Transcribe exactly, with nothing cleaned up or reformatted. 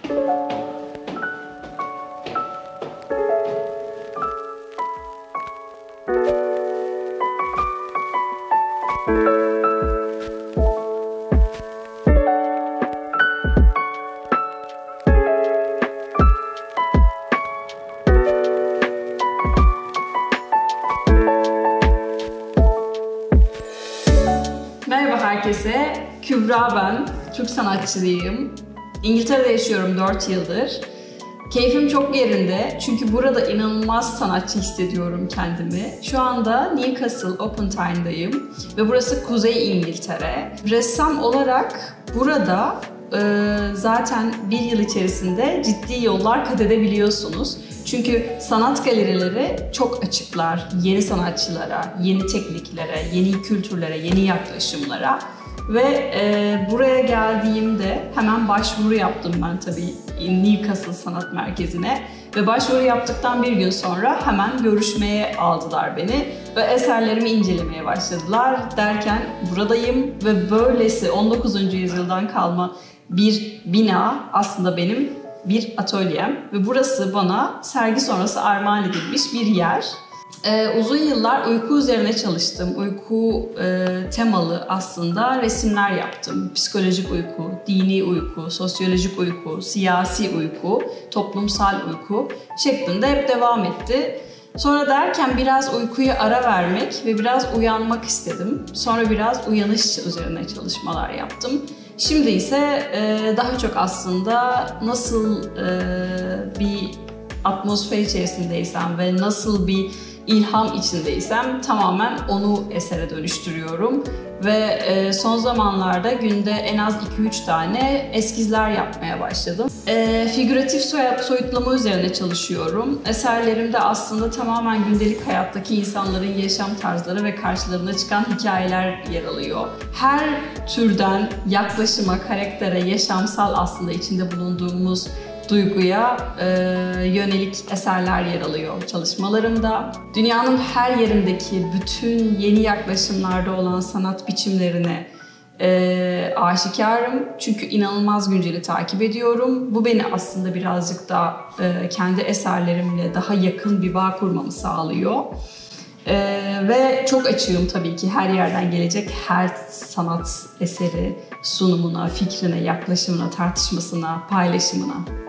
Merhaba herkese, Kübra ben, Türk sanatçısıyım. İngiltere'de yaşıyorum dört yıldır. Keyfim çok yerinde çünkü burada inanılmaz sanatçı hissediyorum kendimi. Şu anda Newcastle Upon Tyne'dayım ve burası Kuzey İngiltere. Ressam olarak burada e, zaten bir yıl içerisinde ciddi yollar kat edebiliyorsunuz. Çünkü sanat galerileri çok açıklar yeni sanatçılara, yeni tekniklere, yeni kültürlere, yeni yaklaşımlara. Ve e, buraya geldiğimde hemen başvuru yaptım ben tabii Newcastle Sanat Merkezi'ne. Ve başvuru yaptıktan bir gün sonra hemen görüşmeye aldılar beni. Ve eserlerimi incelemeye başladılar derken buradayım ve böylesi on dokuzuncu yüzyıldan kalma bir bina aslında benim bir atölyem. Ve burası bana sergi sonrası armağan edilmiş bir yer. Ee, uzun yıllar uyku üzerine çalıştım. Uyku e, temalı aslında resimler yaptım. Psikolojik uyku, dini uyku, sosyolojik uyku, siyasi uyku, toplumsal uyku şeklinde hep devam etti. Sonra derken biraz uykuya ara vermek ve biraz uyanmak istedim. Sonra biraz uyanış üzerine çalışmalar yaptım. Şimdi ise e, daha çok aslında nasıl e, bir atmosfer içerisindeysem ve nasıl bir ilham içindeysem tamamen onu esere dönüştürüyorum. Ve e, son zamanlarda günde en az iki üç tane eskizler yapmaya başladım. E, figüratif soyut, soyutlama üzerine çalışıyorum. Eserlerimde aslında tamamen gündelik hayattaki insanların yaşam tarzları ve karşılarına çıkan hikayeler yer alıyor. Her türden yaklaşıma, karaktere, yaşamsal aslında içinde bulunduğumuz duyguya e, yönelik eserler yer alıyor çalışmalarımda. Dünyanın her yerindeki bütün yeni yaklaşımlarda olan sanat biçimlerine e, aşikarım. Çünkü inanılmaz günceli takip ediyorum. Bu beni aslında birazcık da e, kendi eserlerimle daha yakın bir bağ kurmamı sağlıyor. Ee, ve çok açığım tabii ki her yerden gelecek her sanat eseri sunumuna, fikrine, yaklaşımına, tartışmasına, paylaşımına.